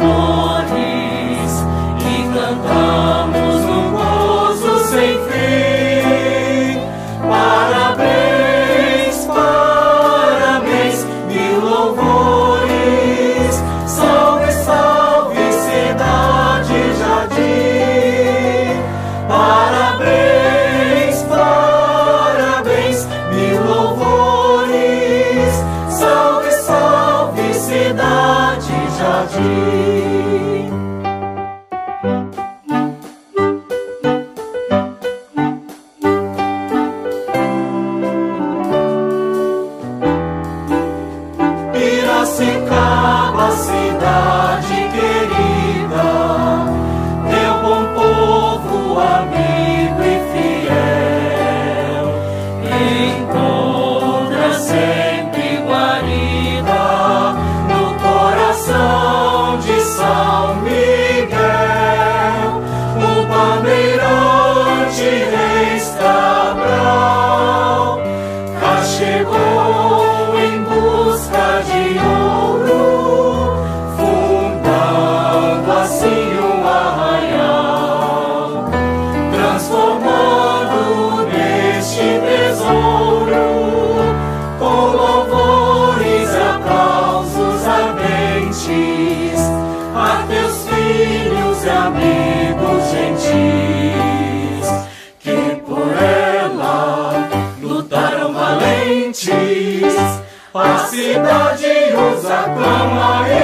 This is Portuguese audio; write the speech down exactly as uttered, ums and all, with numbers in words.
amores e cantamos num gozo sem fim. Parabéns, parabéns, mil louvores. Salve, salve, cidade Jardim. Parabéns, parabéns, mil louvores. Salve, salve, cidade Jardim. Piracicaba, cidade querida, teu bom povo, amigo e fiel, encontra sempre guarida no coração de São Miguel. O bandeirante Reis Cabral cá chegou em busca de ouro, fundando assim um arraial, transformando neste tesouro com louvores e aplausos ardentes a teus filhos e amigos gentis, que por ela lutaram valentes. A cidade os aclama.